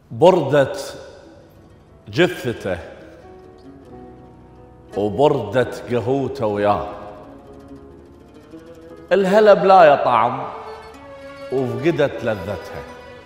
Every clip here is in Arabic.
بردت جثته وبردت قهوته وياه. الهلا بلا طعم وفقدت لذتها.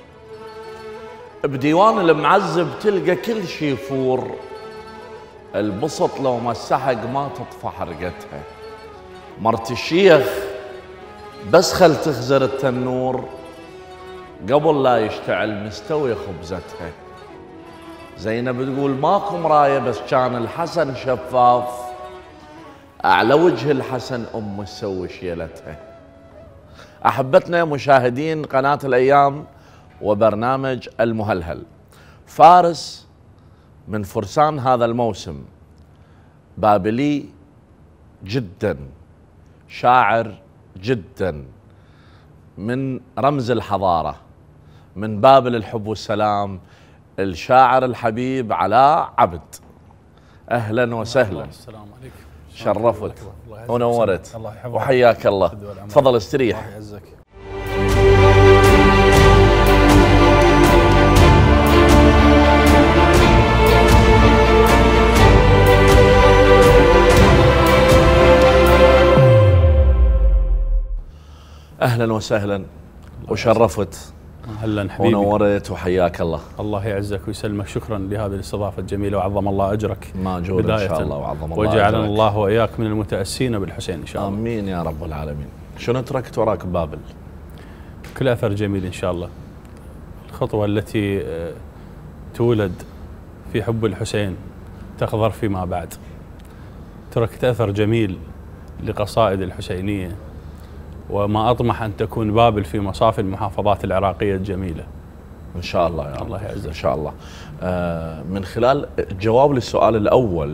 بديوان المعذب تلقى كل شي يفور، البسط لو مسحق ما تطفى حرقتها. مرت الشيخ بس خل تخزر التنور قبل لا يشتعل مستوي خبزتها. زينب تقول ماكو مراية بس كان الحسن شفاف، أعلى وجه الحسن أم تسوي شيلتها. أحبتنا مشاهدين قناة الأيام وبرنامج المهلهل، فارس من فرسان هذا الموسم، بابلي جدا، شاعر جدا، من رمز الحضارة، من بابل الحب والسلام، الشاعر الحبيب علاء عبد. أهلا وسهلا. السلام عليكم. شرفت ونورت وحياك الله. تفضل استريح. أهلا وسهلا وشرفت. اهلا حبيبي ونورت وحياك الله. الله يعزك ويسلمك. شكرا لهذه الاستضافه الجميله وعظم الله اجرك. ماجور ان شاء الله وعظم الله وجعلنا الله واياك من المتاسين بالحسين ان شاء الله. امين يا رب العالمين. شنو تركت وراك ببابل؟ كل اثر جميل ان شاء الله. الخطوه التي تولد في حب الحسين تخضر فيما بعد. تركت اثر جميل لقصائد الحسينيه، وما أطمح أن تكون بابل في مصاف المحافظات العراقية الجميلة إن شاء الله يا رب. الله يعزك إن شاء الله. من خلال الجواب للسؤال الأول،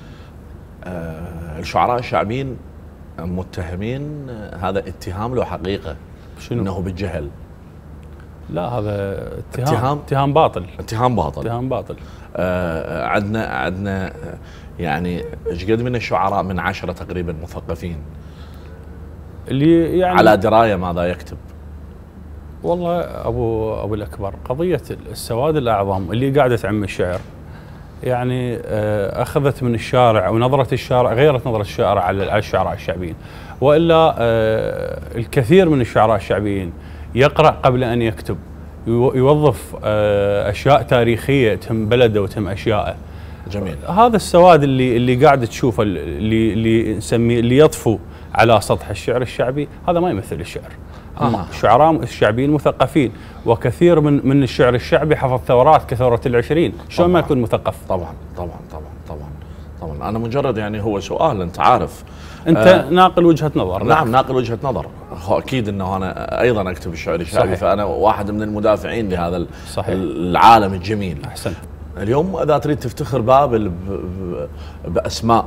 الشعراء الشعبيين متهمين، هذا اتهام له حقيقة. شنو؟ أنه بالجهل. لا، هذا اتهام باطل. اتهام باطل. اتهام باطل. عندنا يعني ايش قد من الشعراء من 10 تقريبا مثقفين اللي يعني على درايه ماذا يكتب. والله ابو الاكبر، قضيه السواد الاعظم اللي قاعده تعم الشعر يعني اخذت من الشارع، ونظره الشارع غيرت نظره الشارع على الشعراء الشعبيين. والا الكثير من الشعراء الشعبيين يقرا قبل ان يكتب، يوظف اشياء تاريخيه تهم بلده وتهم اشياءه. جميل. هذا السواد اللي قاعد تشوفه، اللي نسميه اللي يطفو على سطح الشعر الشعبي، هذا ما يمثل الشعر. الشعراء الشعبيين مثقفين، وكثير من الشعر الشعبي حفظ ثورات كثورة العشرين. شلون ما يكون مثقف؟ طبعا طبعا طبعا طبعا طبعا. انا مجرد يعني هو سؤال، انت عارف انت ناقل وجهة نظر. نعم ناقل وجهة نظر. اكيد انه انا ايضا اكتب الشعر الشعبي، فانا واحد من المدافعين لهذا صحيح. العالم الجميل. احسنت. اليوم اذا تريد تفتخر بابل باسماء،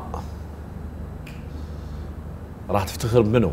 راح تفتخر بمنو؟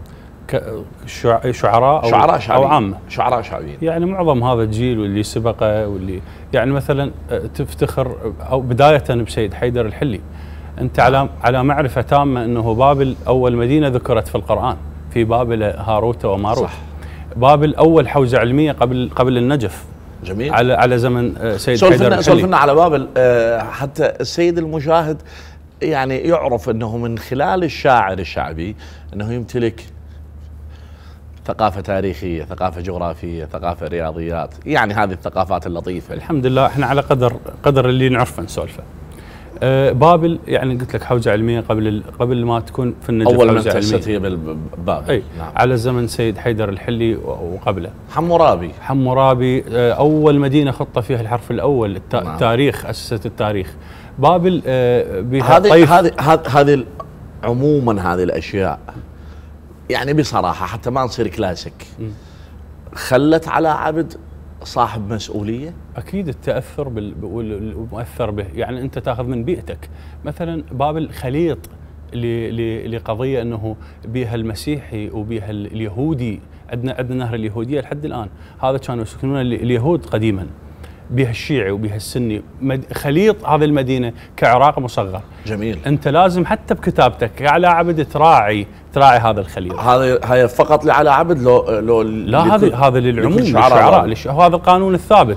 شعراء شعبيين او عامه؟ شعراء شعبيين. يعني معظم هذا الجيل واللي سبقه، واللي يعني مثلا تفتخر او بدايه بسيد حيدر الحلي. انت على معرفه تامه انه بابل اول مدينه ذكرت في القران، في بابل هاروت وماروت. صح. بابل اول حوزه علميه قبل النجف. جميل. على زمن سيد حيدر الحلي. سولفنا على بابل حتى السيد المشاهد يعني يعرف انه من خلال الشاعر الشعبي انه يمتلك ثقافة تاريخية، ثقافة جغرافية، ثقافة رياضيات، يعني هذه الثقافات اللطيفة. الحمد لله احنا على قدر اللي نعرفه نسولفه. بابل يعني قلت لك حوزة علمية قبل ما تكون في النجف. أول من تأسست هي بابل. أي. نعم. على زمن سيد حيدر الحلي وقبله. حمورابي أول مدينة خطة فيها الحرف الأول. نعم. التاريخ، أسست التاريخ. بابل بها طيف. هذه عموما هذه الأشياء يعني بصراحة حتى ما نصير كلاسيك، خلت على عبد صاحب مسؤولية. أكيد التأثر والمؤثر به، يعني أنت تأخذ من بيئتك. مثلا بابل خليط لقضية أنه بيها المسيحي وبيها اليهودي. عندنا نهر اليهودية لحد الآن، هذا كانوا يسكنون اليهود قديما. بها الشيعي وبها السني، خليط هذه المدينة كعراق مصغر. جميل. أنت لازم حتى بكتابتك على عبد تراعي هذا الخليط. هذا فقط لعلى عبد؟ لو لا، هذا للعموم، للشعراء. هذا القانون الثابت.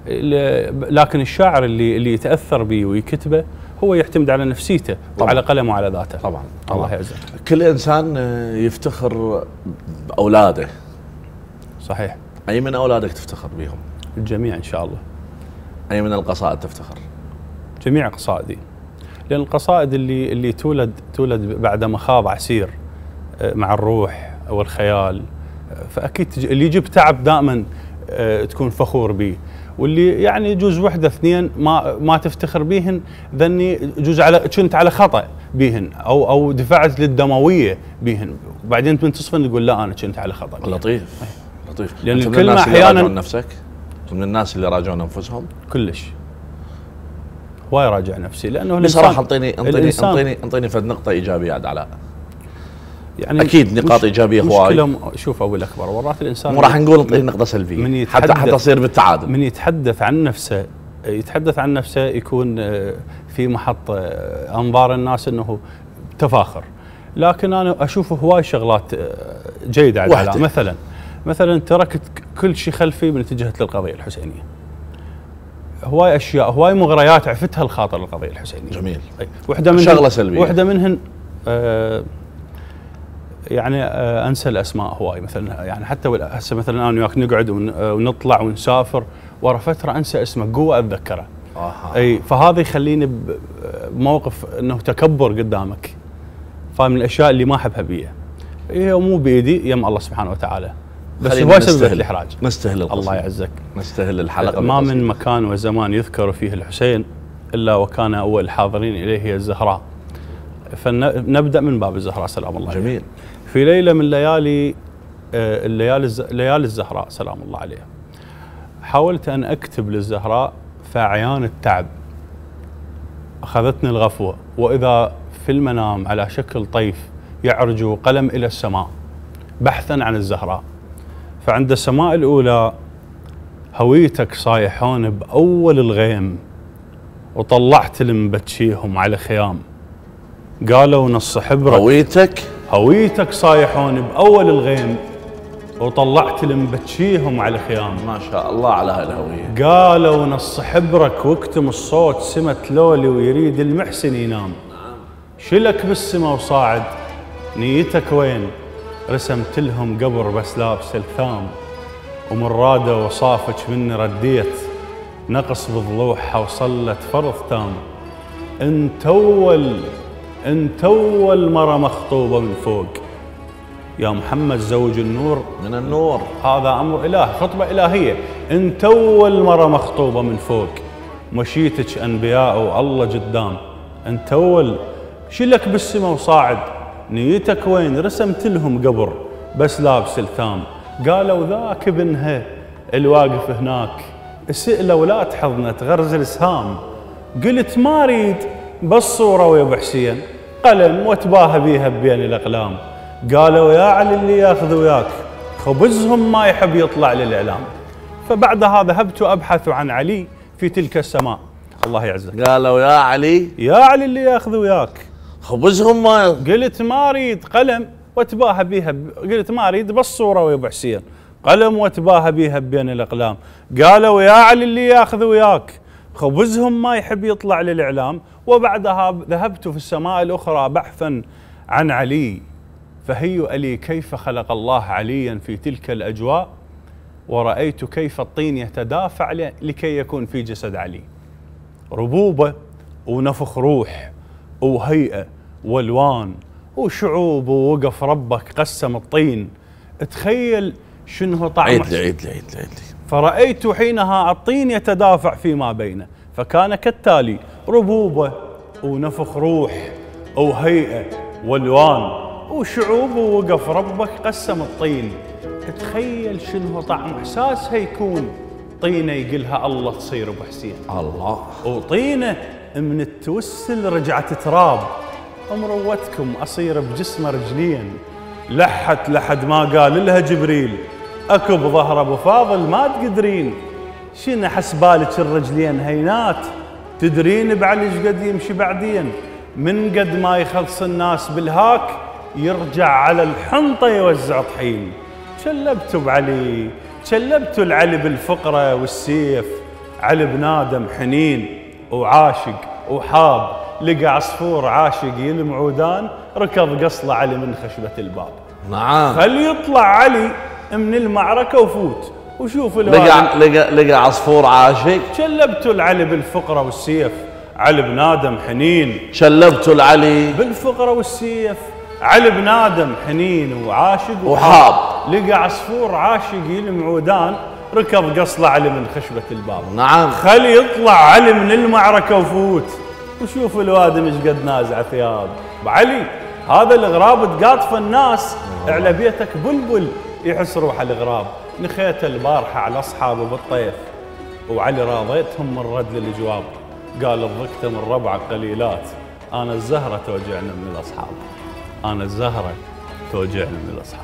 لكن الشاعر اللي يتاثر به ويكتبه هو يعتمد على نفسيته وعلى قلمه وعلى ذاته. طبعا الله يعزك. كل انسان يفتخر باولاده. صحيح. اي من اولادك تفتخر بهم؟ الجميع ان شاء الله. اي من القصائد تفتخر؟ جميع قصائدي، لان القصائد اللي تولد بعد مخاض عسير مع الروح والخيال، فاكيد اللي يجيب تعب دائما تكون فخور به، واللي يعني يجوز وحده اثنين ما تفتخر بهن، ذني يجوز كنت على خطا بهن او دفعت للدمويه بهن، وبعدين منتصفا تقول لا انا كنت على خطا. لطيف. لان انت من الكلمه الناس اللي احيانا يراجعون نفسك؟ من الناس اللي يراجعون انفسهم؟ كلش هواي راجع نفسي، لانه بصراحه انطيني فد نقطه ايجابيه عاد علاء. يعني اكيد نقاط ايجابيه هواي. شوف ابو الاكبر، مرات الانسان مو راح نقول انطيني نقطه سلبيه حتى تصير بالتعادل. من يتحدث عن نفسه يكون في محط انظار الناس انه تفاخر، لكن انا اشوف هواي شغلات جيده على علاء. مثلا تركت كل شيء خلفي من اتجهت للقضيه الحسينيه. هواي اشياء، هواي مغريات عفتها الخاطر للقضيه الحسينيه. جميل. وحده منهن شغله سلبيه، وحده منهن يعني انسى الاسماء هواي. مثلا يعني حتى هسه مثلا انا وياك نقعد ونطلع ونسافر، ورا فتره انسى اسمه، قوه اتذكره. اي فهذا يخليني بموقف انه تكبر قدامك. فمن الاشياء اللي ما احبها بيها هي مو بايدي، يم الله سبحانه وتعالى، بس هو سبب الاحراج. نستهل الله يعزك. نستهل الحلقه. ما من مكان وزمان يذكر فيه الحسين الا وكان اول الحاضرين اليه هي الزهراء. فنبدا من باب الزهراء سلام الله عليها. جميل. في ليله من ليالي الزهراء سلام الله عليها، حاولت ان اكتب للزهراء فعيان التعب اخذتني الغفوه، واذا في المنام على شكل طيف يعرج قلم الى السماء بحثا عن الزهراء. فعند السماء الاولى هويتك صايحون باول الغيم، وطلعت المبتشيهم على خيام. قالوا نص حبرك هويتك صايحون باول الغيم، وطلعت المبتشيهم على خيام. ما شاء الله على هالهويه. قالوا نص حبرك واكتم الصوت، سمت لولي ويريد المحسن ينام. شلك بالسما وصاعد نيتك وين، رسمت لهم قبر بس لابس الثام. ومن راده وصافك مني رديت، نقص بضلوحها وصلت فرض تام. انت اول مرة مخطوبة من فوق، يا محمد زوج النور من النور. هذا امر اله، خطبة الهية. انت اول مرة مخطوبة من فوق، مشيتك انبياء والله قدام. انت اول شلك بالسما وصاعد نيتك وين، رسمت لهم قبر بس لابس الثام. قالوا ذاك ابنها الواقف هناك، اسئله ولا تحضنه تغرز الاسهام. قلت ما اريد بس صوره ويا ابو حسين، قلم واتباهى بيها بين الاقلام. قالوا يا علي اللي ياخذ وياك، خبزهم ما يحب يطلع للاعلام. فبعدها ذهبت ابحث عن علي في تلك السماء. الله يعزك. قالوا يا علي اللي ياخذ وياك، خبزهم ما قلت ما اريد قلم واتباهى بيها قلت ما اريد بس صوره ويا ابو حسين، قلم واتباهى بيها بين الاقلام. قالوا يا علي اللي ياخذ وياك، خبزهم ما يحب يطلع للاعلام. وبعدها ذهبت في السماء الاخرى بحثا عن علي، فهيئ لي كيف خلق الله عليا في تلك الاجواء، ورأيت كيف الطين يتدافع لكي يكون في جسد علي. ربوبه ونفخ روح وهيئه والوان وشعوب، ووقف ربك قسم الطين. تخيل شنو طعم. عيد لي. فرأيت حينها الطين يتدافع فيما بينه، فكان كالتالي: ربوبه ونفخ روح وهيئه والوان وشعوب، ووقف ربك قسم الطين. تخيل شنو طعم احساسها يكون. طينه يقلها الله تصير ابو حسين، الله، وطينه من التوسل رجعت تراب. مروتكم اصير بجسمه رجلين، لحت لحد ما قال لها جبريل: اكب ظهر ابو فاضل ما تقدرين. شنو حسبالك الرجلين هينات، تدرين بعلي قد يمشي بعدين. من قد ما يخلص الناس بالهاك، يرجع على الحنطه يوزع طحين. شلبتوا بعلي، شلبتوا العلي بالفقره والسيف، علي بن آدم حنين وعاشق وحاب، لقى عصفور عاشق يلم عودان، ركض قصله علي من خشبة الباب. نعم. خلي يطلع علي من المعركة وفوت وشوف لقى عصفور عاشق. شلبت العلي بالفقرة والسيف، علي بن آدم حنين. شلبت العلي بالفقرة والسيف، علي بن آدم حنين وعاشق وحاب، لقى عصفور عاشق يلم عودان، ركض قصله علي من خشبة الباب. نعم. خلي يطلع علي من المعركة وفوت وشوف الوادم ايش قد نازع ثياب. بعلي هذا الغراب تقاطف الناس، على بيتك بلبل يحس روح الغراب. نخيت البارحة على أصحابه بالطيف، وعلي راضيتهم من رد للجواب. قال الضقت من ربعك قليلات، أنا الزهرة توجعنا من الأصحاب، أنا الزهرة توجعنا من الأصحاب.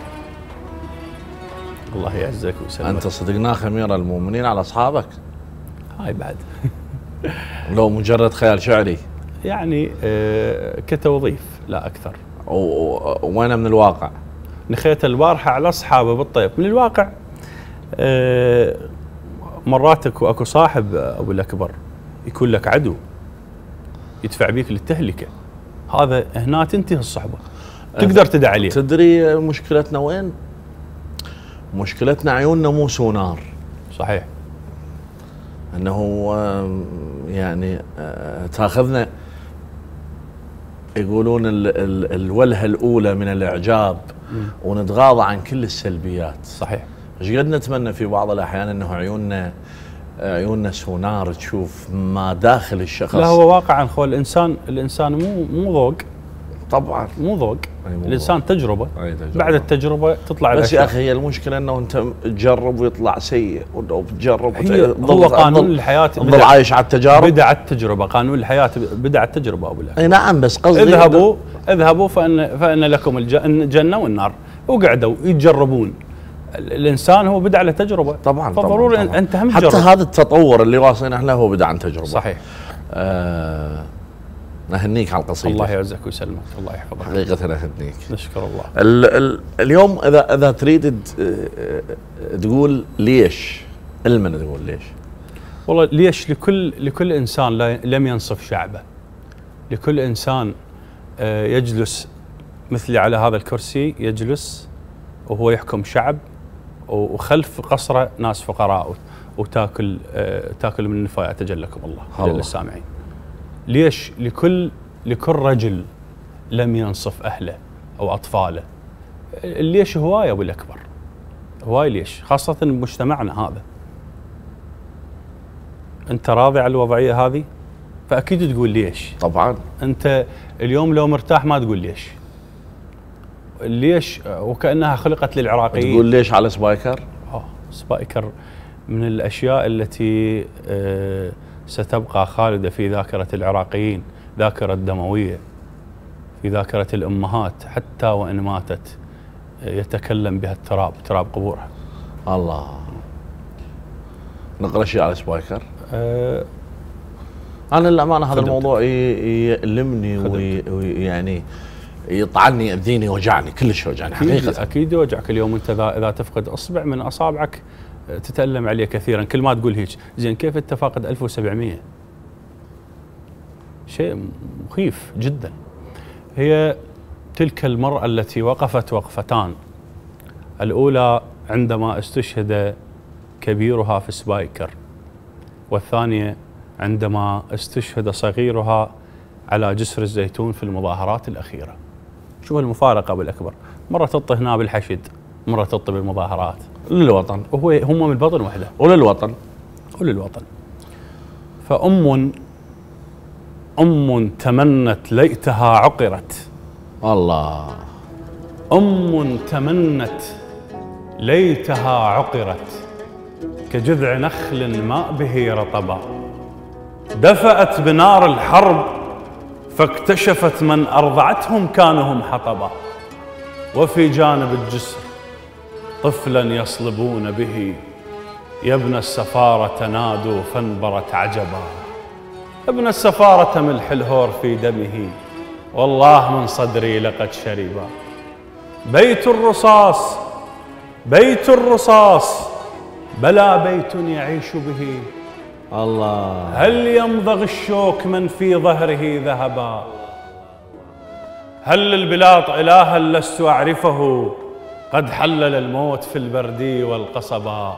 الله يعزك ويسلمك. أنت صدقناك أمير المؤمنين على أصحابك؟ هاي بعد لو مجرد خيال شعري يعني كتوظيف لا أكثر. وين من الواقع؟ نخيت البارحة على أصحابه بالطيف. من الواقع مرات اكو صاحب أبو الأكبر يكون لك عدو يدفع بيك للتهلكة، هذا هنا تنتهي الصحبة، تقدر تدعي عليه. تدري مشكلتنا وين؟ مشكلتنا عيوننا مو سونار. صحيح. انه يعني تاخذنا، يقولون الولهة الأولى من الإعجاب ونتغاضى عن كل السلبيات. صحيح. ايش قد نتمنى في بعض الأحيان أنه عيوننا سونار تشوف ما داخل الشخص. لا هو واقعا خو الإنسان مو ذوق. طبعا مو ذوق، الإنسان تجربة. بعد التجربة تطلع بس يا أخي هي المشكلة أنه أنت تجرب ويطلع سيء، وتجرب هو قانون الحياة تظل عايش على التجارب. بدع التجربة، قانون الحياة بدع التجربة أبو الأخ. اي نعم، بس قصدي اذهبوا فإن لكم الجنة والنار، وقعدوا يتجربون. الإنسان هو بدع له تجربة. طبعا. فضروري أنت هم حتى هذا التطور اللي واصلين احنا هو بدع عن تجربة. صحيح. نهنيك على القصيدة. الله يعزك ويسلمك، الله يحفظك. حقيقة نهنيك. نشكر الله. اليوم إذا تريد تقول ليش، المن تقول ليش؟ والله ليش لكل إنسان لم ينصف شعبه، لكل إنسان يجلس مثلي على هذا الكرسي، يجلس وهو يحكم شعب، وخلف قصره ناس فقراء وتاكل من النفايات أجلكم الله جل السامعين. ليش لكل رجل لم ينصف أهله أو أطفاله. ليش هواية أبو الأكبر، هواية ليش، خاصة بمجتمعنا هذا. أنت راضي على الوضعية هذه؟ فأكيد تقول ليش. طبعا. أنت اليوم لو مرتاح ما تقول ليش. ليش وكأنها خلقت للعراقيين. تقول ليش على سبايكر؟ سبايكر من الأشياء التي ستبقى خالدة في ذاكرة العراقيين، ذاكرة دموية، في ذاكرة الأمهات، حتى وإن ماتت يتكلم بها التراب، تراب قبورها. الله. نقرأ شيء على سبايكر؟ أنا للأمانة هذا الموضوع يلمني ويعني يطعني، يأذيني، يوجعني، كلش يوجعني حقيقة. أكيد يوجعك. اليوم أنت إذا تفقد أصبع من أصابعك تتألم عليه كثيرا، كل ما تقول هيك. زين كيف أنت فاقد 1700؟ شيء مخيف جدا. هي تلك المرأة التي وقفت وقفتان، الأولى عندما استشهد كبيرها في سبايكر، والثانية عندما استشهد صغيرها على جسر الزيتون في المظاهرات الأخيرة. شوف المفارقة بالأكبر، مرة تطي هنا بالحشد، مرة تطي بالمظاهرات للوطن، هم من البطن وحده وللوطن. فأم تمنت ليتها عقرت. الله. أم تمنت ليتها عقرت، كجذع نخل ما به رطبا، دفأت بنار الحرب فاكتشفت من أرضعتهم كانوا هم حطبا، وفي جانب الجسر طفلا يصلبون به، يا ابن السفارة نادوا فانبرت عجبا، ابن السفارة ملح الهور في دمه، والله من صدري لقد شربا، بيت الرصاص بلا بيت يعيش به، الله. هل يمضغ الشوك من في ظهره ذهبا؟ هل للبلاط إلها لست أعرفه قد حلل الموت في البردي والقصبا؟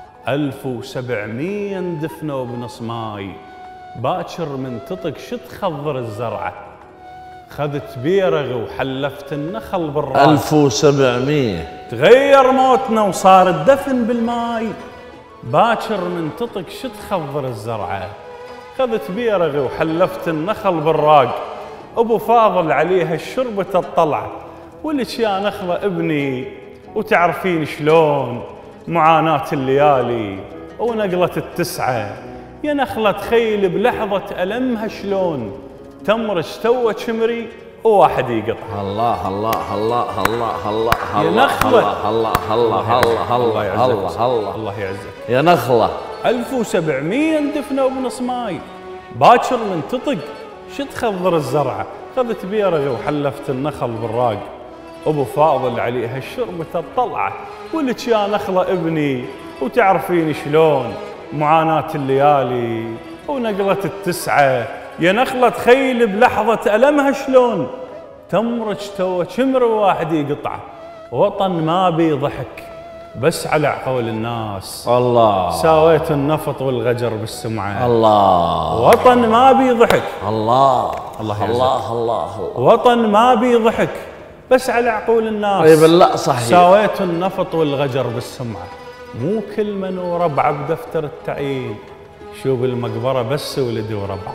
1700 اندفنوا بنص ماي باكر من تطق شت خضر الزرعة خذت بيرغ وحلفت النخل بالراس. 1700 تغير موتنا وصار الدفن بالماي باكر من تطق شت خضر الزرعة خذت بيرغ وحلفت النخل بالراق. ابو فاضل عليها الشربة الطلعة ولك يا نخلة ابني وتعرفين شلون معاناة الليالي ونقلة التسعة يا نخلة تخيل بلحظة ألمها شلون تمرج توه شمري وواحد يقطع. الله الله الله الله الله يا الله نخلة. الله الله الله الله الله الله يعزك يا نخلة. 1700 اندفنوا بنص ماي باكر من تطق شت خضر الزرعة خذت بيرغ وحلفت النخل بالراق. ابو فاضل عليها الشربة الطلعة ولك يا نخلة ابني وتعرفين شلون معاناة الليالي ونقلة التسعة يا نخلة تخيل بلحظة ألمها شلون تمرج توه شمر واحد يقطعه. وطن ما بي ضحك بس على عقول الناس الله. ساويت النفط والغجر بالسمعة. الله. وطن ما بي ضحك. الله الله الله الله. وطن ما بي ضحك بس على عقول الناس. طيب لا صحيح. ساويت النفط والغجر بالسمعة مو كل من وربعه بدفتر التعيين شو بالمقبرة بس ولدي وربعه.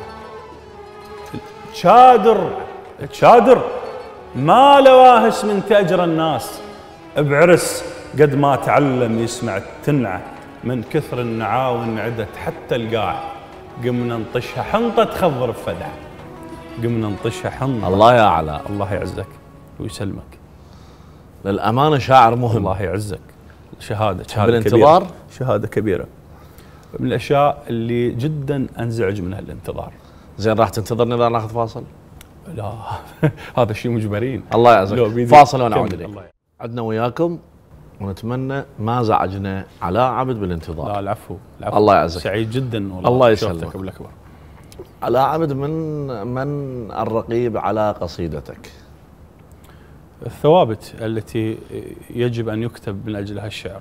تشادر ما لواهس من تأجر الناس بعرس قد ما تعلم يسمع التنعة من كثر النعاون عدت حتى القاع قمنا نطشها حنطة تخضر بفدعة قمنا نطشها حنطة. الله يا علاء. الله يعزك ويسلمك. للأمانة شاعر مهم. الله يعزك. شهادة بالانتظار كبيرة. شهادة كبيرة من الأشياء اللي جدا أنزعج منها الانتظار. زين راح تنتظرني إذا ناخذ فاصل؟ لا هذا شيء مجبرين. الله يعزك. فاصل ونعود إليك. الله. عدنا وياكم ونتمنى ما زعجنا علاء عبد بالانتظار. لا العفو. الله يعزك. سعيد جدا والله. الله يسلمك. شوفتك بالأكبر. علاء عبد من الرقيب على قصيدتك؟ الثوابت التي يجب أن يكتب من أجلها الشعر.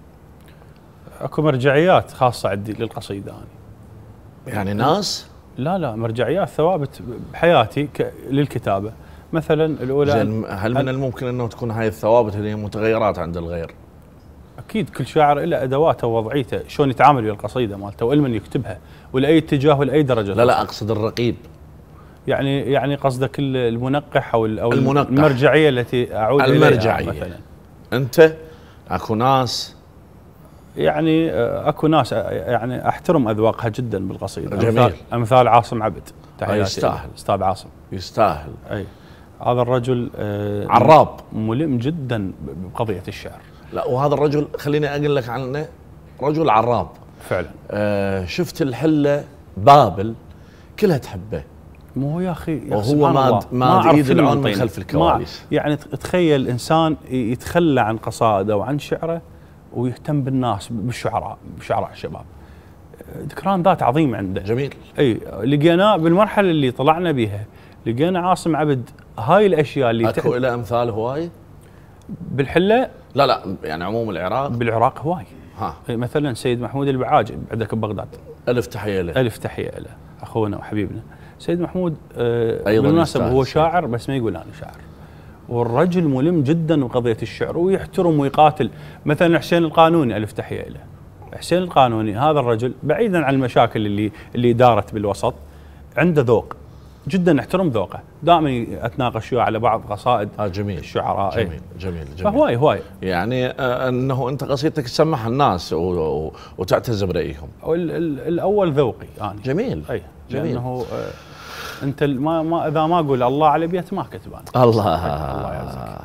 اكو مرجعيات خاصة عندي للقصيدة يعني ناس؟ لا مرجعيات ثوابت بحياتي للكتابة. مثلا الأولى زين هل من الممكن أنه تكون هاي الثوابت اللي هي متغيرات عند الغير؟ أكيد كل شاعر له أدواته ووضعيته شلون يتعامل ويا القصيدة مالته ولمن يكتبها ولأي اتجاه ولأي درجة. لا أقصد الرقيب. يعني قصدك المنقح أو المنقح. المرجعية التي أعود المرجعية إليها مثلا. أنت أكو ناس يعني أكو ناس يعني أحترم أذواقها جدا بالقصيدة. جميل. أمثال عاصم عبد. يستاهل. أستاذ عاصم يستاهل. أي هذا الرجل عراب ملم جدا بقضية الشعر. لا وهذا الرجل خليني أقول لك عنه رجل عراب فعلا. شفت الحلة بابل كلها تحبه. مو يا اخي وهو ما ايد العون من خلف الكواليس. يعني تخيل انسان يتخلى عن قصائده وعن شعره ويهتم بالناس بشعراء الشباب. ذكران ذات عظيم عنده. جميل. اي لقيناه بالمرحله اللي طلعنا بها لقينا عاصم عبد هاي الاشياء اللي اكو له امثال هواي بالحله. لا يعني عموم العراق. بالعراق هواي. مثلا سيد محمود البعاج عندك ببغداد. الف تحيه له. الف تحيه له اخونا وحبيبنا سيد محمود. أيضا بالمناسبة هو شاعر بس ما يقول أنا شاعر. والرجل ملم جدا بقضية الشعر ويحترم ويقاتل. مثلا حسين القانوني ألف تحية له. حسين القانوني هذا الرجل بعيدا عن المشاكل اللي دارت بالوسط عنده ذوق جدا احترم ذوقه. دائما اتناقش وياه على بعض قصائد جميل. الشعراء. جميل. فهواي يعني انه انت قصيدتك تسمعها الناس وتعتز برايهم. الاول ذوقي يعني. جميل. اي جميل. لانه انت ما اذا ما اقول الله على بيت ما كتب انا. الله يعزك.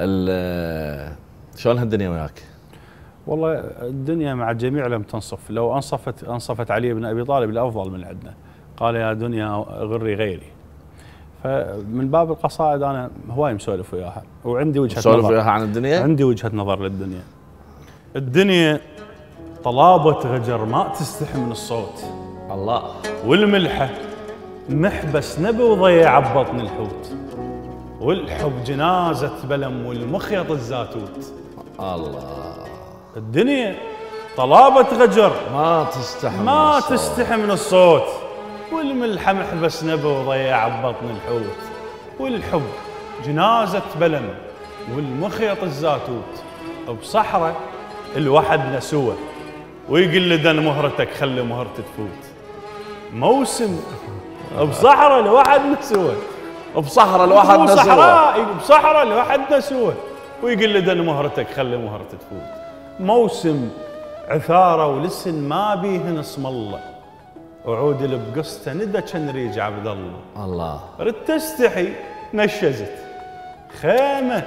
شلون هالدنيا وياك؟ والله الدنيا مع الجميع لم تنصف. لو انصفت علي بن ابي طالب الافضل من عندنا. قال يا دنيا غري غيري. فمن باب القصائد انا هواي مسولف وياها وعندي وجهه نظر. مسولف وياها عن الدنيا؟ عندي وجهه نظر للدنيا. الدنيا طلابه غجر ما تستحي من الصوت. الله. والملحة محبس نبي وضيع ببطن الحوت، والحب جنازة بلم والمخيط الزاتوت. الله. الدنيا طلابة غجر ما تستحي من الصوت، والملحة محبس نبي وضيع ببطن الحوت، والحب جنازة بلم والمخيط الزاتوت. بصحراء الوحد نسوه ويقلدن مهرتك خلي مهرتك تفوت. موسم بصحراء الوحد نسوه، بصحراء الواحد نسوه، بصحراء الوحد نسوه ويقلدن مهرتك خلي مهرتك تفوت. موسم عثاره ولسن ما بيهن اسم الله، وعود اللي بقصته ندى كان ريج عبد الله. الله. رد تستحي نشزت خيمه،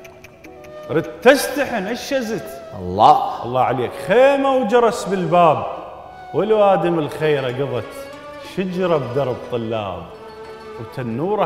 رد تستحي نشزت. الله عليك. خيمه وجرس بالباب، والوادم الخيره قضت شجره بدرب طلاب، وتنوره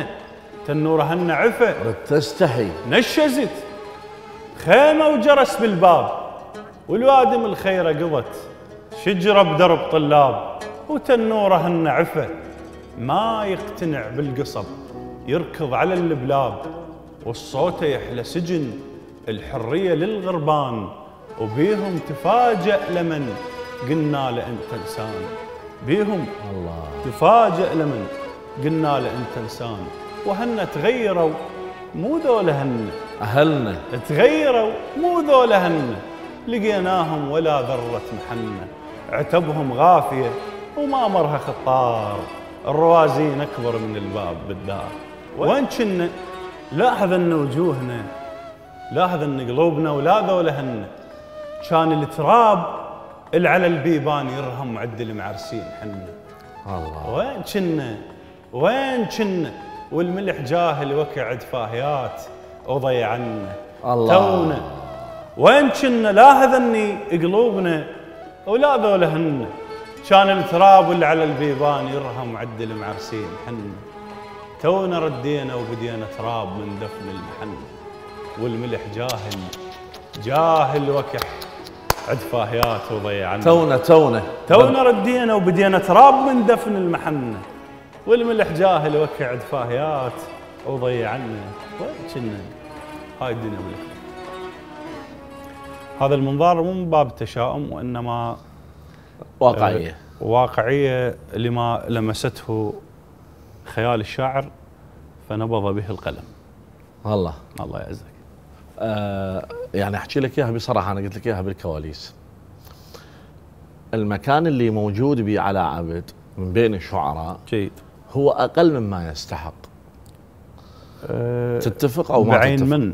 هنه عفه. رد تستحي نشزت خيمه وجرس بالباب، والوادم الخيره قضت شجره بدرب طلاب، وتنوره هنه عفه. ما يقتنع بالقصب يركض على البلاب، والصوت يحلى سجن الحريه للغربان، وبيهم تفاجأ لمن قلنا له انت انسان. بيهم الله تفاجأ لمن قلنا له انت انسان. وهن تغيروا مو ذولا هن اهلنا، تغيروا مو ذولا هن، لقيناهم ولا ذره محنه، عتبهم غافيه وما مرها خطار، الروازين اكبر من الباب بالدار. وين كنا لاحظ ان وجوهنا، لاحظ ان قلوبنا ولا ذولا هن، كان التراب اللي على البيبان يرهم معدل معرسين حنا. الله. وين كنا والملح جاهل وكعد فاهيات وضيع عنا. الله. تونا وين كنا لاحظ اني قلوبنا ولا ذولا هن، كان التراب اللي على البيبان يرهم معدل معرسين حنا. تونا ردينا وبدينا تراب من دفن المحنة، والملح جاهل وكح عد فاهيات وضيع عنا. تونا ردينا وبدينا تراب من دفن المحنة، والملح جاهل وكح عد فاهيات وضيع عنا. وين كنا هاي الدنيا ملك. هذا المنظار مو من باب التشاؤم، وانما واقعيه لما لمسته خيال الشاعر فنبض به القلم. الله يعزك. يعني احكي لك اياها بصراحه، انا قلت لك اياها بالكواليس. المكان اللي موجود به علاء عبد من بين الشعراء جيد هو اقل مما يستحق. تتفق او ما تتفق؟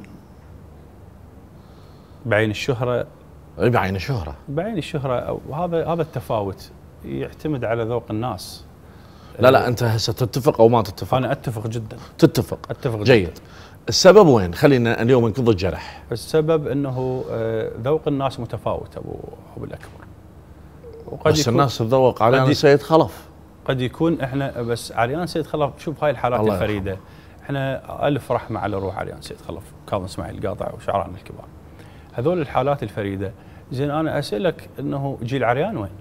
بعين الشهره. بعين الشهره. وهذا التفاوت يعتمد على ذوق الناس. لا انت هسه تتفق او ما تتفق؟ انا اتفق جدا. اتفق جيد. السبب وين؟ خلينا اليوم نقض الجرح. السبب انه ذوق الناس متفاوت ابو الاكبر. بس الناس تذوق عريان سيد خلف. قد يكون احنا بس عريان سيد خلف. شوف هاي الحالات الفريده، احنا الف رحمه على روح عريان سيد خلف، كاظم اسماعيل قاطع وشعراءنا الكبار. هذول الحالات الفريده. زين انا اسالك انه جيل عريان وين؟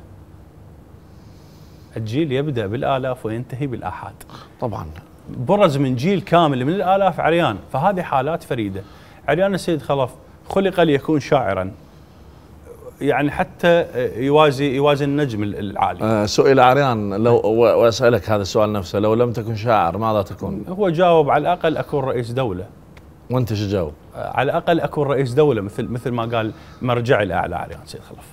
الجيل يبدا بالالاف وينتهي بالاحاد. طبعا برز من جيل كامل من الالاف عريان، فهذه حالات فريده. عريان السيد خلف خلق ليكون شاعرا، يعني حتى يوازي النجم العالي. سئل عريان لو واسالك هذا السؤال نفسه، لو لم تكن شاعر ماذا تكون؟ هو جاوب على الاقل اكون رئيس دوله. وانت شو جاوب؟ على الاقل اكون رئيس دوله، مثل ما قال مرجعي الاعلى عريان السيد خلف.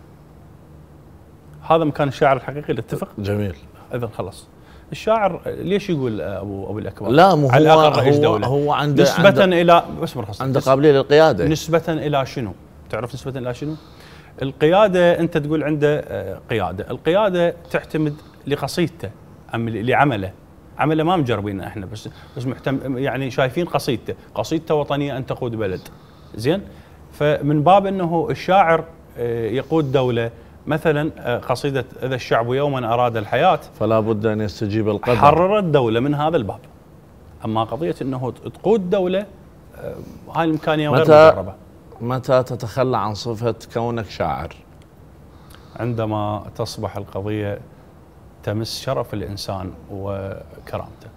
هذا مكان الشاعر الحقيقي. نتفق؟ جميل. اذا خلص. الشاعر ليش يقول ابو الاكبر؟ لا مو على الاقل رئيس دوله. هو عنده نسبة الى عنده قابليه للقياده. نسبة الى شنو؟ تعرف نسبة الى شنو؟ القياده انت تقول عنده قياده، القياده تعتمد لقصيدته لعمله. عمله ما مجربين احنا، بس يعني شايفين قصيدته وطنيه ان تقود بلد. زين؟ فمن باب انه الشاعر يقود دوله، مثلا قصيده اذا الشعب يوما اراد الحياه فلا بد ان يستجيب القدر، حررت دوله من هذا الباب. اما قضيه انه تقود دوله، هاي الامكانيه غير مجربه. متى تتخلى عن صفه كونك شاعر؟ عندما تصبح القضيه تمس شرف الإنسان وكرامته.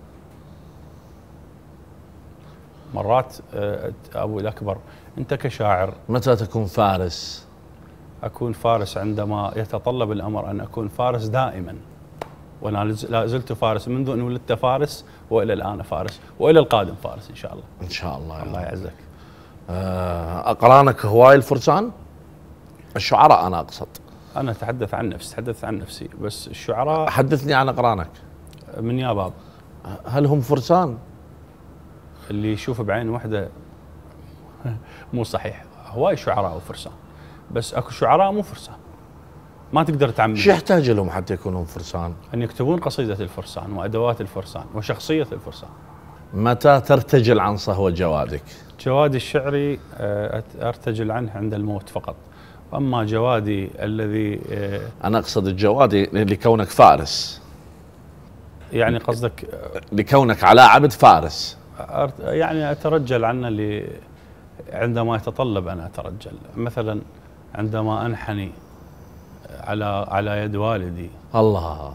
مرات أبو الأكبر أنت كشاعر، متى تكون فارس؟ أكون فارس عندما يتطلب الأمر أن أكون فارس دائما، وأنا لا زلت فارس منذ أن ولدت فارس، وإلى الآن فارس، وإلى القادم فارس إن شاء الله. إن شاء الله. الله يعزك. أقرانك هواي الفرسان؟ الشعراء أنا أقصد. أنا أتحدث عن نفسي، تحدث عن نفسي، بس الشعراء حدثني عن أقرانك. من يا باب. هل هم فرسان؟ اللي يشوف بعين واحدة مو صحيح، هواي شعراء وفرسان، بس اكو شعراء مو فرسان، ما تقدر تعمم. شو يحتاج لهم حتى يكونون فرسان؟ ان يكتبون قصيدة الفرسان وادوات الفرسان وشخصية الفرسان. متى ترتجل عن صهوة جوادك؟ جوادي الشعري ارتجل عنه عند الموت فقط، اما جوادي الذي انا اقصد الجوادي لكونك فارس، يعني قصدك لكونك على عبد فارس، يعني اترجل عنه عندما يتطلب أنا أترجل، مثلا عندما أنحني على يد والدي، الله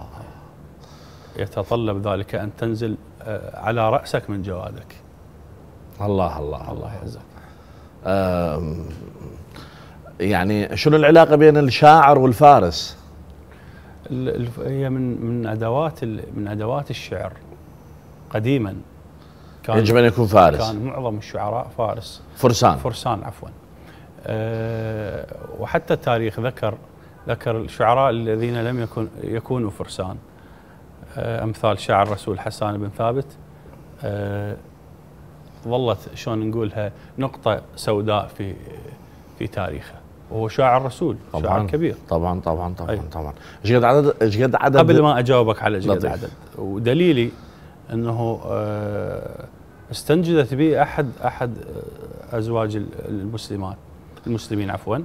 يتطلب ذلك أن تنزل على رأسك من جوادك. الله الله الله يعزك. يعني شنو العلاقة بين الشاعر والفارس؟ هي من أدوات الشعر قديما. يجب أن يكون فارس. كان معظم الشعراء فرسان عفوا. وحتى التاريخ ذكر الشعراء الذين لم يكونوا فرسان، أمثال شاعر الرسول حسان بن ثابت، ظلت شلون نقولها نقطة سوداء في تاريخه، وهو شاعر الرسول، شاعر كبير. طبعا طبعا طبعا طبعا. ايش قد عدد؟ قبل ما اجاوبك على ايش قد عدد، ودليلي انه استنجدت به احد ازواج المسلمين عفوا،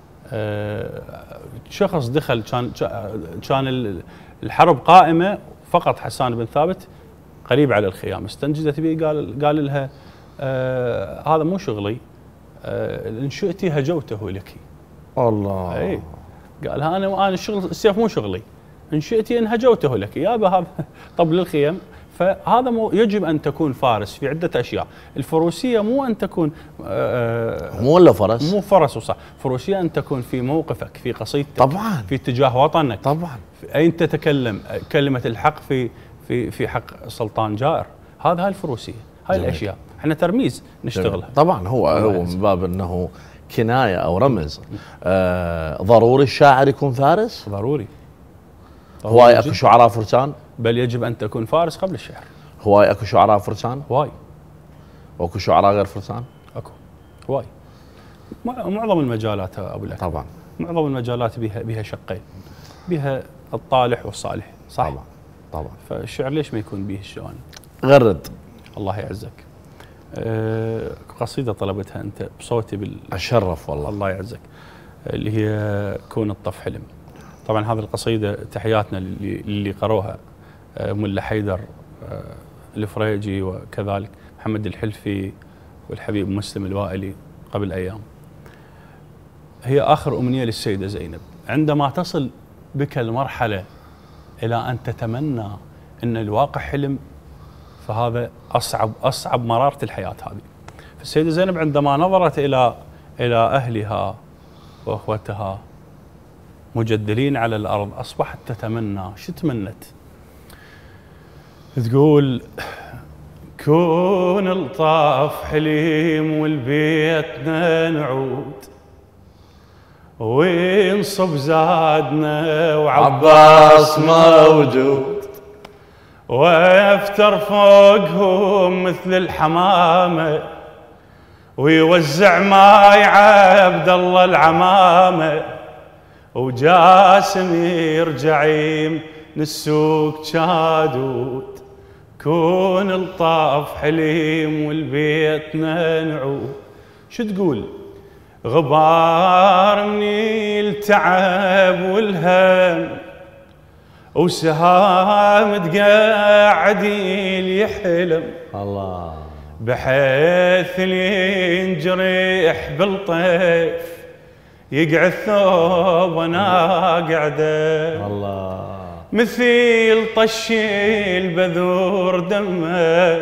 شخص دخل كان الحرب قائمه، فقط حسان بن ثابت قريب على الخيام، استنجدت به، قال لها هذا مو شغلي، ان شئتي هجوته لك. الله. اي قال انا الشغل السيف مو شغلي، ان شئتي ان هجوته لك يابا، هذا طبل الخيم. فهذا يجب ان تكون فارس في عده اشياء. الفروسيه مو ان تكون مو ولا فرس، مو فرس وصح، فروسيه ان تكون في موقفك، في قصيدتك، طبعا في اتجاه وطنك، طبعا اين تتكلم كلمه الحق في حق سلطان جائر. هاي الفروسيه، هاي الاشياء احنا ترميز نشتغلها. طبعا هو من باب انه كنايه او رمز. ضروري الشاعر يكون فارس؟ ضروري. هواي اكو شعراء فرسان؟ بل يجب ان تكون فارس قبل الشعر. هواي اكو شعراء فرسان؟ هواي. واكو شعراء غير فرسان؟ اكو هواي. معظم المجالات ابو الأكبر، طبعا معظم المجالات بها شقين، بها الطالح والصالح، صح؟ طبعا طبعا. فالشعر ليش ما يكون به الشوان؟ غرد. الله يعزك. قصيده طلبتها انت بصوتي اشرف والله. الله يعزك، اللي هي كون الطف حلم. طبعا هذه القصيده تحياتنا اللي قروها، ملا حيدر الفريجي، وكذلك محمد الحلفي والحبيب مسلم الوائلي قبل ايام. هي اخر امنيه للسيده زينب، عندما تصل بك المرحله الى ان تتمنى ان الواقع حلم، فهذا اصعب مرارة الحياه هذه. فالسيده زينب عندما نظرت الى اهلها واخوتها مجدلين على الارض، اصبحت تتمنى. شو تمنت؟ تقول كون الطاف حليم والبيتنا نعود، وينصب زادنا وعباس موجود، ويفتر فوقهم مثل الحمامة، ويوزع ماي عبد الله العمامة، وجاسم يرجع من السوق شادود. كون الطاف حليم والبيتنا نعود. شو تقول؟ غبار من التعب والهم، وسهام تقعد يحلم، الله، بحيث اللي ينجرح بالطيف يقعد ثوب وانا قعده. الله، مثيل طش البذور دمه،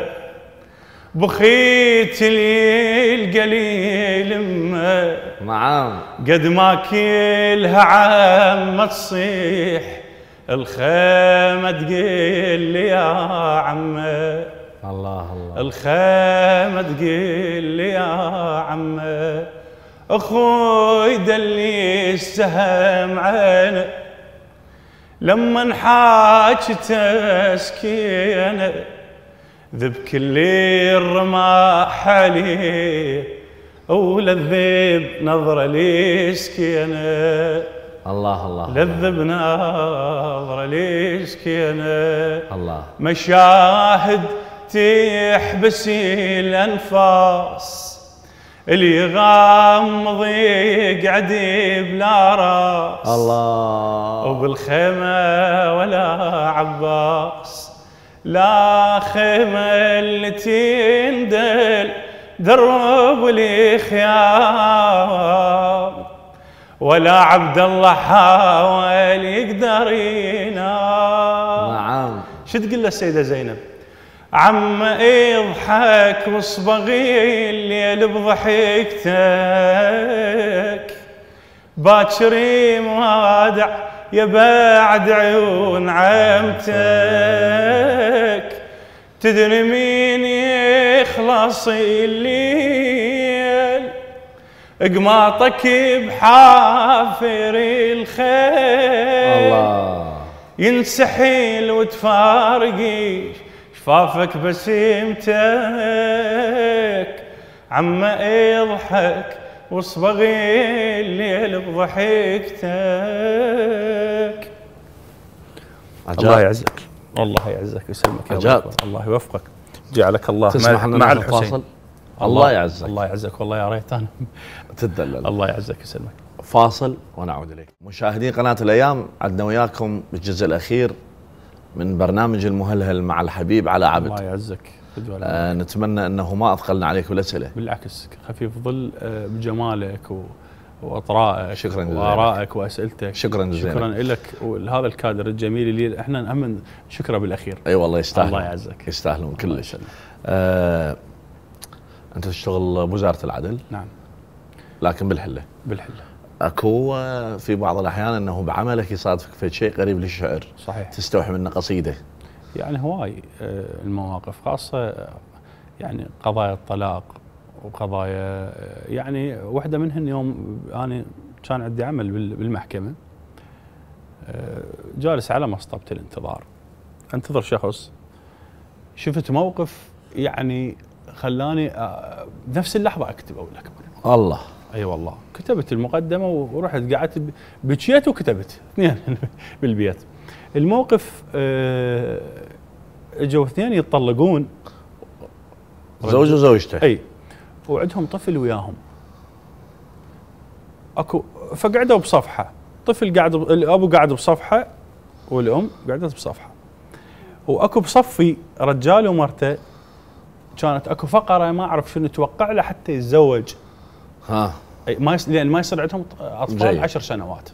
بخيت القليل امه. نعم. قد ما كلها عمه تصيح، الخيمة تقول لي يا عمه. الله الله. الخيمة تقول لي يا عمه، اخوي دلي السهم عينه، لما انحاج تسكينه، ذب كل الرماح عليه، ولذب نظره لي سكينه. الله الله. لذب نظره لي سكينه. الله. مشاهد تحبس الانفاس، اللي يغمض يقعد بلا راس. الله. وبالخيمه ولا عباس، لا خيمه اللي تندل درب الخيام، ولا عبد الله حاول يقدر ينام. نعم. شو تقول له السيده زينب؟ عم يضحك واصبغي الليل بضحكتك، باكري موادع يا بعد عيون عمتك، تدري مين يخلص الليل، قماطك بحافر الخيل. الله. ينسحل وتفارقي شفافك بسيمتك، عما يضحك واصبغي الليل بضحكتك. الله يعزك، الله يعزك ويسلمك يا عجاب. الله يوفقك، جعلك الله تسمح لنا مع الحسين. الحسين. الله يعزك. الله يعزك، والله يا ريت انا تدلل. الله يعزك ويسلمك. فاصل ونعود اليك. مشاهدين قناه الايام، عدنا وياكم بالجزء الاخير من برنامج المهلهل مع الحبيب على عبد. الله يعزك. نتمنى انه ما اثقلنا عليك بالاسئله. بالعكس، خفيف ظل بجمالك واطرائك. شكرا جزيلا. وارائك واسئلتك. شكرا جزيلا. شكرا لك ولهذا الكادر الجميل اللي احنا نأمن شكره بالاخير. اي أيوة والله يستاهلون. الله يعزك. يستاهلون كلش. انت تشتغل بوزاره العدل. نعم. لكن بالحله. بالحله. اكو في بعض الاحيان انه بعملك يصادفك في شيء قريب للشعر. صحيح. تستوحي منه قصيده. يعني هواي المواقف، خاصه يعني قضايا الطلاق وقضايا، يعني واحده منهن يوم انا كان عندي عمل بالمحكمه، جالس على مصطبه الانتظار انتظر شخص، شفت موقف يعني خلاني بنفس اللحظه اكتب اول اكبر. الله. اي والله، كتبت المقدمه ورحت قعدت بكيت وكتبت اثنين بالبيت. الموقف اجوا اثنين يتطلقون، زوج وزوجته. اي، وعندهم طفل وياهم. اكو فقعدوا بصفحه، طفل قاعد، الابو قاعد بصفحه والام قعدت بصفحه، واكو بصفي رجال ومرته، كانت اكو فقره ما اعرف شنو توقع له حتى يتزوج. ها. اي لان ما يصير عندهم اطفال 10 سنوات.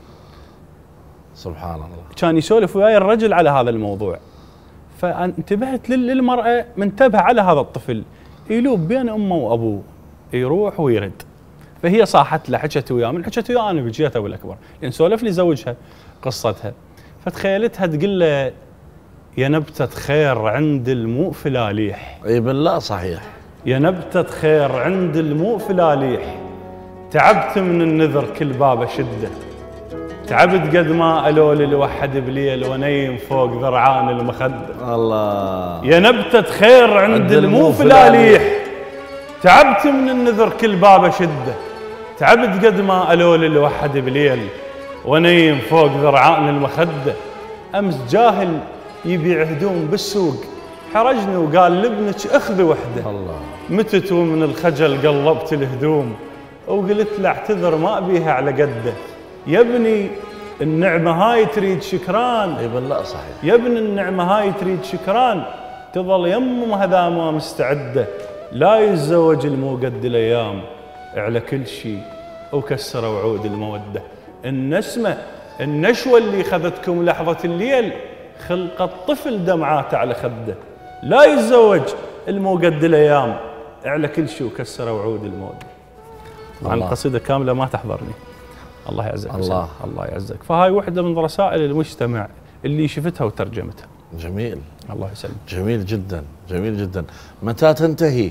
سبحان الله. كان يسولف وياي الرجل على هذا الموضوع، فانتبهت للمراه منتبهه على هذا الطفل يلوب بين امه وابوه، يروح ويرد. فهي صاحت له، حكت وياه، من حكت وياه انا بجيت ابو الاكبر، لان سولف لي زوجها قصتها، فتخيلتها تقول له يا نبته خير عند الموء فلاليح. اي بالله صحيح. يا نبته خير عند الموء فلاليح، تعبت من النذر كل بابه شده، تعبت قد ما الول الوحد بليل ونيم فوق ذرعان المخده. الله. يا نبتة خير عند المو فلاليح، تعبت من النذر كل بابه شده، تعبت قد ما الول الوحد بليل ونيم فوق ذرعان المخده. امس جاهل يبيع هدوم بالسوق، حرجني وقال لابنك اخذي وحده. الله. متت ومن الخجل قلبت الهدوم، وقلت له اعتذر ما ابيها على قده. يا ابني النعمه هاي تريد شكران. اي بالله صحيح. يا ابن النعمه هاي تريد شكران، تظل يم هذا ما مستعده، لا يتزوج المو قد الايام، على كل شيء وكسر وعود الموده. النسمه النشوة اللي خذتكم لحظة الليل خلق الطفل دمعاته على خده، لا يتزوج المو قد الأيام، على كل شيء وكسر وعود الموت. عن القصيدة كاملة ما تحضرني. الله يعزك. الله يعزك. فهاي وحدة من رسائل المجتمع اللي شفتها وترجمتها. جميل. الله يسلمك. جميل جدا، جميل جدا. متى تنتهي؟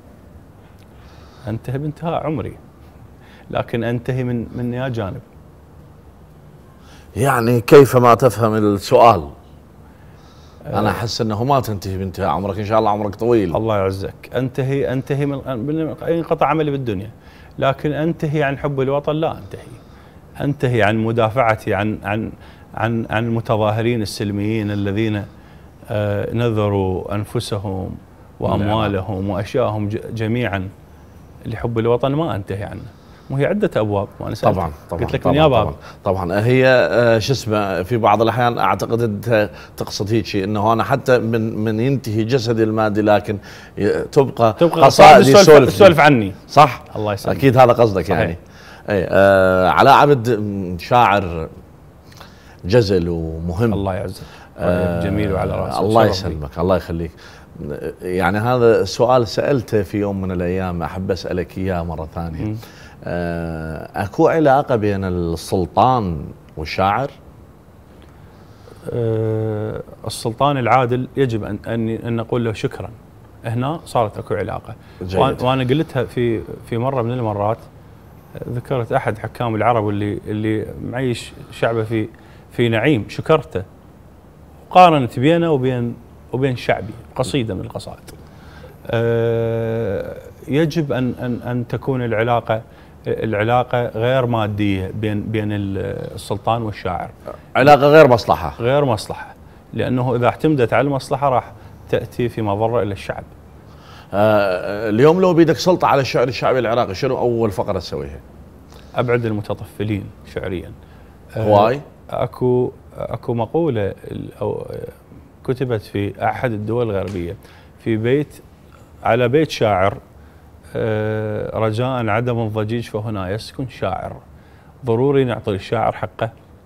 انتهي بانتهاء عمري، لكن انتهي من يا جانب. يعني كيف ما تفهم السؤال؟ انا احس انه ما تنتهي بانتهاء عمرك، ان شاء الله عمرك طويل. الله يعزك. انتهي من انقطع عملي بالدنيا، لكن انتهي عن حب الوطن لا انتهي عن مدافعتي عن المتظاهرين السلميين الذين نذروا انفسهم واموالهم واشياءهم جميعا لحب الوطن، ما انتهي عنه. وهي عده ابواب وانا سألت. طبعا قلت لك من يا باب. طبعا هي شو اسمه، في بعض الاحيان اعتقد انت تقصد هيك شيء، انه انا حتى من ينتهي جسدي المادي لكن تبقى قصائد يسولف عني. صح؟ الله يسلمك. اكيد هذا قصدك. صحيح. يعني اي علاء عبد شاعر جزل ومهم. الله يعزك. جميل وعلى راسه. الله يسلمك، الله يخليك. يعني هذا سؤال سألته في يوم من الأيام، أحب أسألك إياه مرة ثانية. أكو علاقة بين السلطان والشاعر؟ السلطان العادل يجب أن نقول له شكرا. هنا صارت أكو علاقة. وأنا قلتها في مرة من المرات، ذكرت أحد حكام العرب اللي معيش شعبه في نعيم، شكرته قارنت بينه وبين شعبي، قصيدة من القصائد. يجب أن تكون العلاقة غير مادية بين السلطان والشاعر. علاقة غير مصلحة. غير مصلحة، لأنه إذا اعتمدت على المصلحة راح تأتي في مضرة إلى الشعب. اليوم لو بيدك سلطة على الشعر الشعبي العراقي، شنو أول فقرة تسويها؟ أبعد المتطفلين شعريا. هواي؟ أكو مقولة كتبت في أحد الدول الغربية، على بيت شاعر: رجاء عدم الضجيج فهنا يسكن شاعر. ضروري نعطي الشاعر حقه.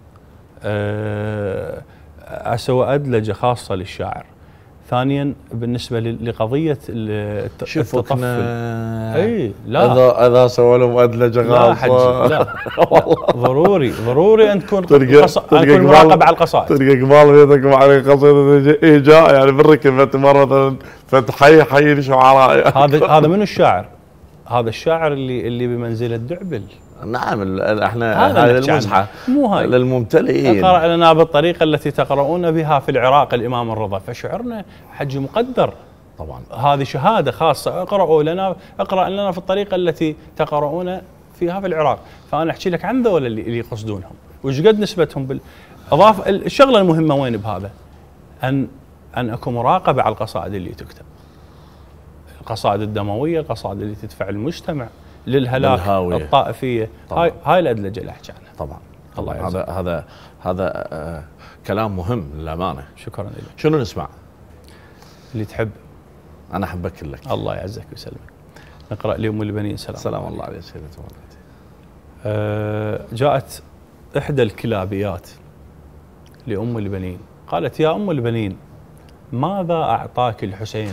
أسوأ أدلجة خاصة للشاعر. ثانيا بالنسبة لقضية التطفل، اي لا اذا سووا لهم ادلجه خاصه لا ضروري ان تكون مراقب على القصائد. تلقى قبال بيتك وعليه قصيده ايجاء، يعني بالركب مره فتحيي شعراء. هذا منو الشاعر؟ هذا الشاعر اللي بمنزله دعبل. نعم، احنا هذه المزحه مو هاي للممتلئين. اقرأ لنا بالطريقه التي تقرؤون بها في العراق الامام الرضا، فشعرنا حج مقدر. طبعا هذه شهاده خاصه. اقرأ لنا في الطريقه التي تقرؤون فيها في العراق. فانا احكي لك عن ذول اللي يقصدونهم وش قد نسبتهم اضاف الشغله المهمه وين بهذا؟ ان اكو مراقبه على القصائد اللي تكتب، القصائد الدمويه، القصائد اللي تدفع المجتمع للهلاك الطائفيه. هاي الادلجه اللي احكي عنها. طبعا الله يعزك. هذا كلام مهم للامانه. شكرا لك. شنو نسمع؟ اللي تحب. انا احبك لك. الله يعزك ويسلمك. نقرا لام البنين. سلام الله عليه سيدتي. جاءت احدى الكلابيات لام البنين، قالت: يا ام البنين، ماذا اعطاك الحسين؟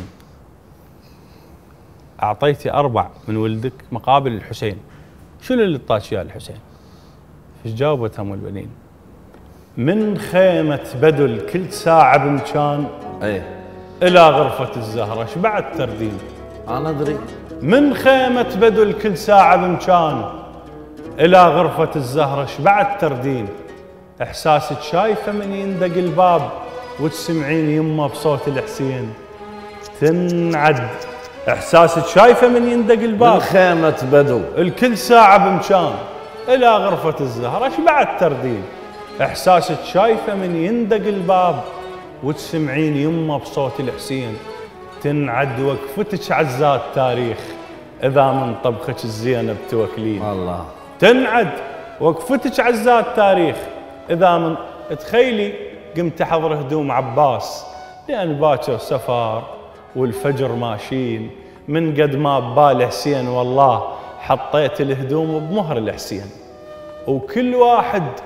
اعطيتي 4 من ولدك مقابل الحسين، شنو اللي اعطاك اياه الحسين؟ ايش جاوبت ام البنين؟ من خيمة بدل كل ساعة بمكان الى غرفة الزهرة، ايش بعد تردين؟ انا ادري. من خيمة بدل كل ساعة بمكان الى غرفة الزهرة، ايش بعد تردين؟ احساسك شايفة من يندق الباب وتسمعين يمه بصوت الحسين تنعد. احساسك شايفه من يندق الباب، من خيمة بدو الكل ساعة بمكان الى غرفة الزهرة، ايش بعد تردين؟ احساسك شايفه من يندق الباب وتسمعين يمه بصوت الحسين تنعد. وقفتك عزات تاريخ اذا من طبخك الزينب توكلين. الله. تنعد وقفتك عزات تاريخ اذا من تخيلي قمت احضر هدوم عباس لان باكر سفر والفجر ماشين، من قد ما ببال حسين والله حطيت الهدوم بمهر الحسين. وكل واحد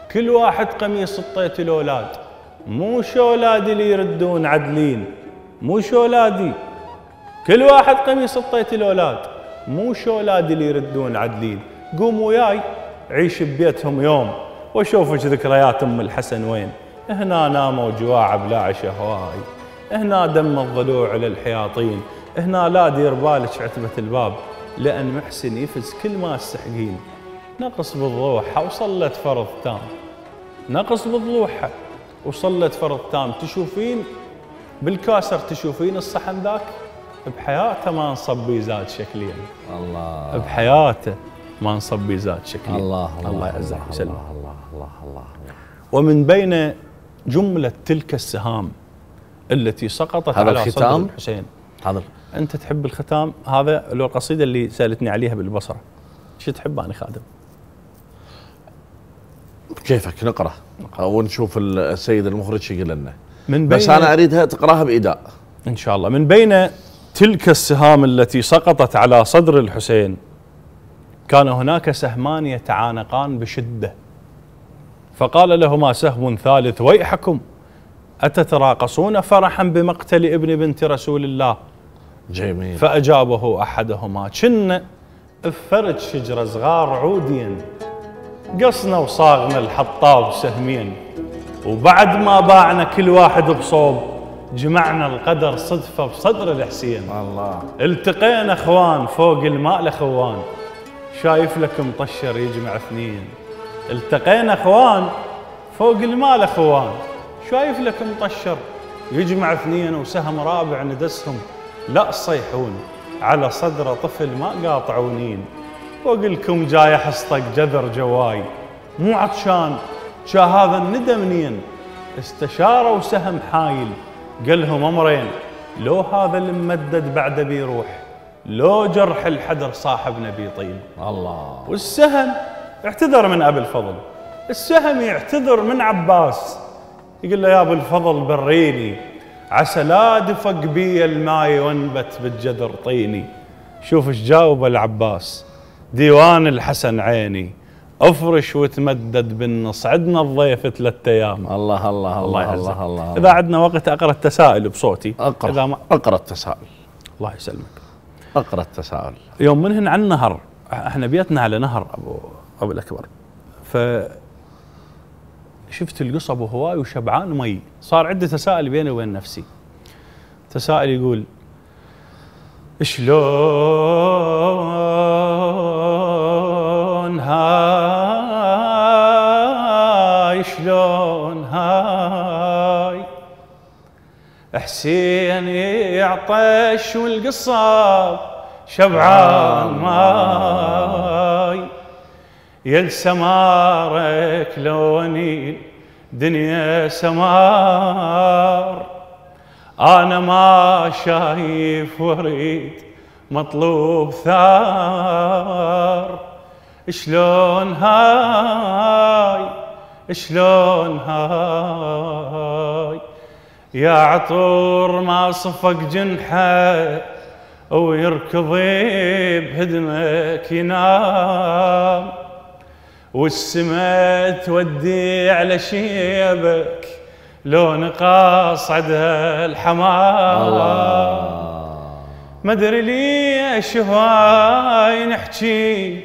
كل واحد قميص الطيت الأولاد، مو شولادي اللي يردون عدلين، مو شولادي. كل واحد قميص الطيت الأولاد، مو شولادي اللي يردون عدلين. قوم وياي عيش ببيتهم يوم واشوفك ذكريات ام الحسن وين. هنا ناموا جواع بلا عشا هواي، هنا دم الضلوع للحياطين، هنا لا دير بالك عتبة الباب، لأن محسن يفز كل ما استحقين. نقص بضلوحها وصلت فرض تام، نقص بضلوحها وصلت فرض تام. تشوفين بالكاسر تشوفين الصحن ذاك، بحياته ما انصب زاد شكليا. الله بحياته ما انصب زاد شكليا. الله يعزك ويسلمك. الله. ومن بين جملة تلك السهام التي سقطت على صدر الحسين. هذا انت تحب الختام؟ هذا لو القصيدة اللي سالتني عليها بالبصرة. شو تحب أنا خادم؟ كيفك نقرأ ونشوف السيد المخرج شو يقول لنا. بس أنا أريدها تقرأها بإيداء إن شاء الله. من بين تلك السهام التي سقطت على صدر الحسين كان هناك سهمان يتعانقان بشدة، فقال لهما سهم ثالث: ويحكم أتتراقصون فرحا بمقتل ابن بنت رسول الله؟ جميل. فأجابه أحدهما: كنا بفرج شجرة صغار عودين، قصنا وصاغنا الحطاب سهمين، وبعد ما باعنا كل واحد بصوب، جمعنا القدر صدفة بصدر الحسين. الله. التقينا اخوان فوق الماء لخوان، شايف لك مطشر يجمع اثنين. التقينا اخوان فوق الماء لخوان، شايف لك مطشر يجمع اثنين، وسهم رابع ندسهم لا صيحون، على صدر طفل ما قاطعونين. وقلكم جاي حصتك جذر جواي، مو عطشان شا هذا الندى منين. استشاروا سهم حايل قالهم امرين، لو هذا الممدد بعد بيروح، لو جرح الحدر صاحبنا بيطيل. الله. والسهم اعتذر من ابي الفضل، السهم يعتذر من عباس، يقول له يا ابو الفضل بريني، عسى لا دفق بي الماي وانبت بالجدر طيني. شوف ايش جاوب العباس: ديوان الحسن عيني، افرش وتمدد بالنص، عندنا الضيف 3 ايام. الله الله الله الله الله. اذا عندنا وقت اقرا التساؤل بصوتي. اقرا التساؤل. الله يسلمك. اقرا التساؤل. يوم منهن عن نهر، احنا بيتنا على نهر ابو الاكبر، ف شفت القصب وهواي وشبعان مي. صار عندي تساؤل بيني وبين نفسي. تساؤل يقول: شلون هاي، شلون هاي حسين يعطش والقصب شبعان ماي، يا سمارك لوني دنيا سمار، أنا ما شايف وريد مطلوب ثار. شلون هاي، شلون هاي يا عطور ما صفق جنحه ويركض بهدمك ينام، والسما تودي على شيبك لو نقاص عدها الحمام. مدري ليش هواي نحكي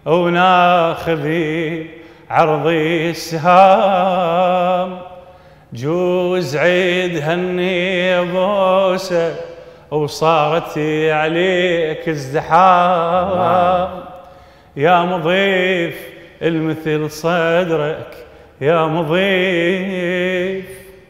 وناخذي عرضي السهام، جوز عيد هني بوسه وصارت عليك ازدحام. يا مضيف المثل صدرك يا مضيف،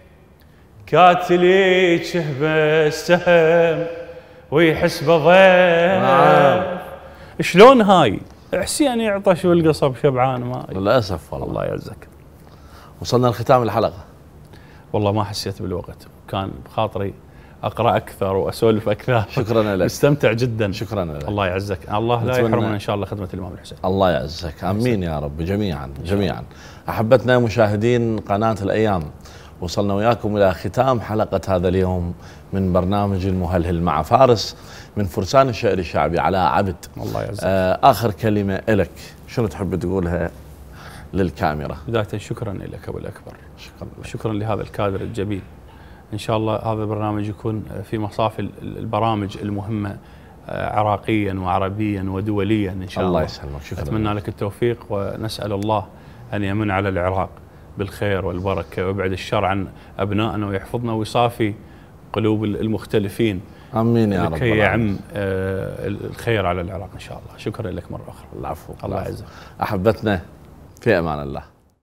كاتلي شهبه السهم ويحس بضيف. شلون هاي حسين يعطش والقصب شبعان ماي؟ للاسف والله. الله يعزك. وصلنا لختام الحلقه. والله ما حسيت بالوقت، كان بخاطري اقرا اكثر واسولف اكثر. شكرا لك. مستمتع جدا. شكرا لك. الله يعزك. الله لا يحرمنا ان شاء الله خدمه الامام الحسين. الله يعزك. امين يا رب جميعا جميعا. احبتنا مشاهدين قناه الايام، وصلنا وياكم الى ختام حلقه هذا اليوم من برنامج المهلهل مع فارس من فرسان الشعر الشعبي على عبد. الله يعزك. اخر كلمه لك، شنو تحب تقولها للكاميرا. بداية شكرا لك أبو الأكبر، شكرا لك. شكرا لهذا الكادر الجميل. إن شاء الله هذا البرنامج يكون في مصاف البرامج المهمة عراقيا وعربيا ودوليا إن شاء الله. الله يسلمك، شكرا. أتمنى لك التوفيق، ونسأل الله أن يمن على العراق بالخير والبركة، ويبعد الشر عن أبنائنا، ويحفظنا ويصافي قلوب المختلفين. امين يا رب. لكي يعم الخير على العراق ان شاء الله. شكرا لك مره اخرى. العفو. الله يعزك. احبتنا في امان الله.